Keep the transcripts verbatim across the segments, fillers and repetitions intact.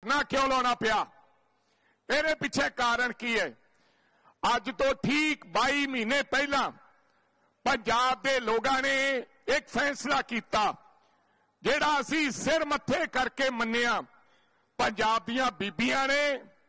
धरना क्यों लाना पिया? ਇਹਦੇ ਪਿੱਛੇ ਕਾਰਨ ਕੀ ਹੈ? ਅੱਜ ਤੋਂ ठीक बाई महीने पहला पंजाब के लोगों ने एक फैसला किया जिहड़ा असीं सिर मत्थे करके मन्निया। पंजाब दीआं बीबियां ने,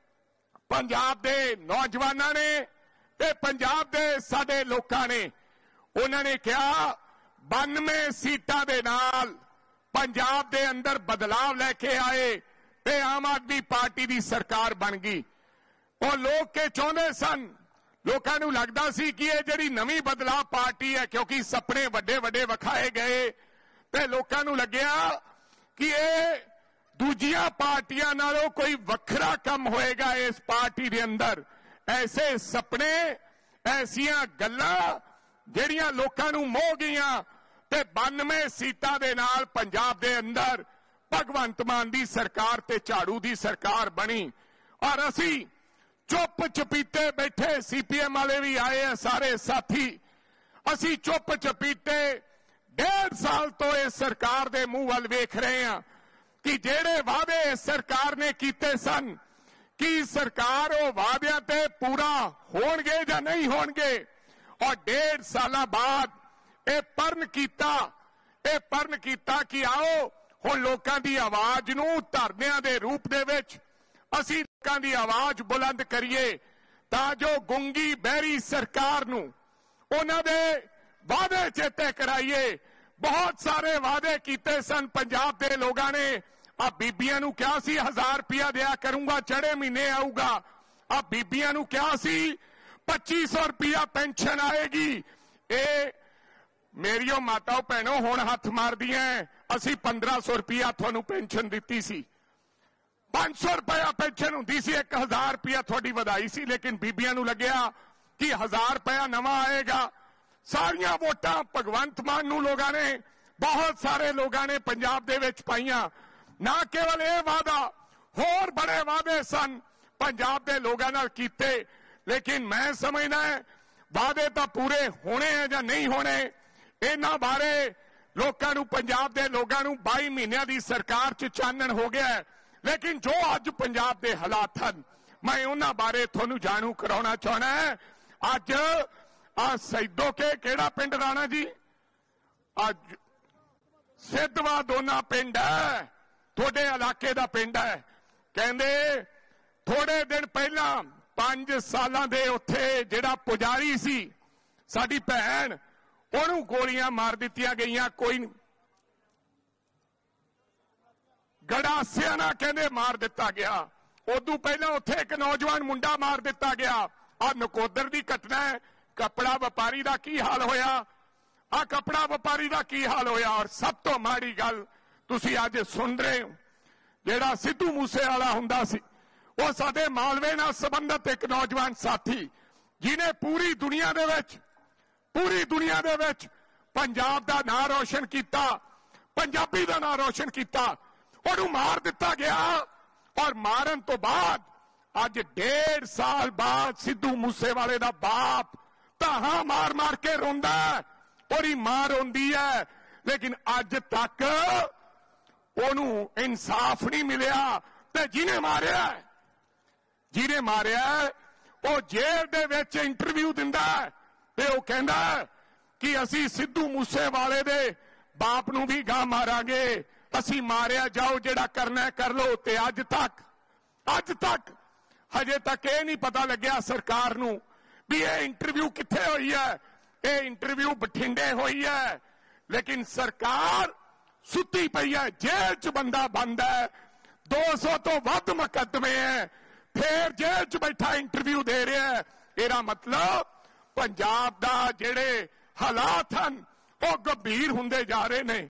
पंजाब दे नौजवानों ने ते पंजाब दे साडे लोकां ने उन्होंने कहा बानवे सीटां दे नाल पंजाब दे अंदर बदलाव लैके आए ते आम आदमी पार्टी की सरकार बन गई। और लोग के चाहते सन, लोगों को लगता सी कि यह जिहड़ी नवीं बदलाव पार्टी है, क्योंकि सपने वड्डे वड्डे विखाए गए ते लोगों को लग्या कि यह दूजियां पार्टियां नालों कोई वखरा कम होएगा इस पार्टी के अंदर। ऐसे सपने, ऐसियां गल्लां जिहड़ियां लोगों को मोह गईयां ते बानवे सीटां दे नाल पंजाब दे अंदर भगवंत मान दी सरकार ते झाड़ू दी सरकार बनी। और असी चुप चपीते बैठे, सीपीएम वाले भी आए हैं सारे साथी, असी चुप चपीते डेढ़ साल तो इस सरकार दे मुंह वल वेख रहे हैं कि जेड़े वादे इस सरकार ने कीते सन कि सरकार वो वादियां ते पूरा होणगे या नहीं होणगे। और डेढ़ साल बाद ये प्रण कीता, ये प्रण कीता कि आओ हुण लोकां दी आवाज नूं धरनियां दे रूप दे विच असीं लोकां दी आवाज बुलंद करिए तां जो गुंगी बहरी सरकार नूं उन्हां दे वादे चेते कराइए। बहुत सारे वादे कीते सन पंजाब दे लोगां ने। आ बीबियां नूं कहा सी हजार रुपया दिया करूंगा, चढ़े महीने आऊगा। आ बीबियां नूं कहा सी पच्ची सौ रुपया पेंशन आएगी। ए मेरियो माताओ भैनों हुण हथ मारदियां, असी पंद्रह सौ रुपया थानू पेंशन दिती सी, पांच सौ रुपया पेंशन हुंदी सी, एक हजार रुपया थोड़ी वधाई सी। लेकिन बीबियां नूं लग्या कि हजार रुपया नवा आएगा। सारियां वोटां भगवंत मान नूं लोगां ने, बहुत सारे लोगां ने पंजाब दे विच पाईयां। ना केवल यह वादा, होर बड़े वादे सन पंजाब दे लोगां नाल कीते। लेकिन मैं समझदा वादे तां पूरे होने हैं या नहीं होने, इन्हां बारे लोकां नूं, पंजाब दे लोगां नूं बाई महीनों की सरकार च चानण हो गया है। लेकिन जो अज पंजाब दे हालात हैं, मैं उन्हां बारे तुहानूं जाणू कराउणा चाहुंदा है। अज आ सैदो के किहड़ा पिंड राणा जी, अज सिद्धवा दोना पिंड है, थोड़े इलाके दा पिंड है। कहंदे थोड़े दिन पहला पांच सालां दे उत्थे जिहड़ा पुजारी सी साडी भैन, ਉਹਨੂੰ ਗੋਲੀਆਂ ਮਾਰ ਦਿੱਤੀਆਂ ਗਈਆਂ। ਕੋਈ ਗੜਾਸਿਆਂ ਨਾਲ ਕਹਿੰਦੇ ਮਾਰ ਦਿੱਤਾ ਗਿਆ। ਉਦੋਂ ਪਹਿਲਾਂ ਉੱਥੇ ਇੱਕ ਨੌਜਵਾਨ ਮੁੰਡਾ ਮਾਰ ਦਿੱਤਾ ਗਿਆ। ਆ ਨਕੋਦਰ ਦੀ ਘਟਨਾ ਹੈ। ਕਪੜਾ ਵਪਾਰੀ ਦਾ ਕੀ ਹਾਲ ਹੋਇਆ, ਆ ਕਪੜਾ ਵਪਾਰੀ ਦਾ ਕੀ ਹਾਲ ਹੋਇਆ। ਔਰ ਸਭ ਤੋਂ ਮਾੜੀ ਗੱਲ ਤੁਸੀਂ ਅੱਜ ਸੁਣ ਰਹੇ ਹੋ, ਜਿਹੜਾ ਸਿੱਧੂ ਮੂਸੇ ਵਾਲਾ ਹੁੰਦਾ ਸੀ, ਉਹ ਸਾਡੇ ਮਾਲਵੇ ਨਾਲ ਸੰਬੰਧਿਤ ਇੱਕ ਨੌਜਵਾਨ ਸਾਥੀ ਜਿਹਨੇ ਪੂਰੀ ਦੁਨੀਆ ਦੇ ਵਿੱਚ पूरी दुनिया दे विच पंजाब दा नां रोशन किया, पंजाबी दा नां रोशन किया, उहनूं मार दिता गया। और मारन तो बाद अज डेढ़ साल बाद सिद्धू मूसेवाले दा बाप ताहां मार मार के रोंदा है, ओहदी मां रोंदी है। लेकिन अज तक उहनूं इंसाफ नहीं मिलिया। ते जिन्हें मारिया जिन्हें मारिया वो जेल दे विच इंटरव्यू दिंदा है ते वो कहंदा कि असी सिद्धू मूसेवाले दे बाप नूं भी गां मारांगे, असी मारिया जाओ, जिहड़ा करना है कर लो। ते अज तक अज तक हजे तक ये नहीं पता लग्या सरकार नूं भी ये इंटरव्यू कित्थे होई है। ये इंटरव्यू बठिंडे होई है। लेकिन सरकार सुती पई है, जेल च बंदा बंद है, दो सौ तो वध मुकदमे है, फिर जेल च बैठा इंटरव्यू दे रहा है। इहदा मतलब पंजाब दा जिहड़े हालात हैं वो गंभीर हुंदे जा रहे ने।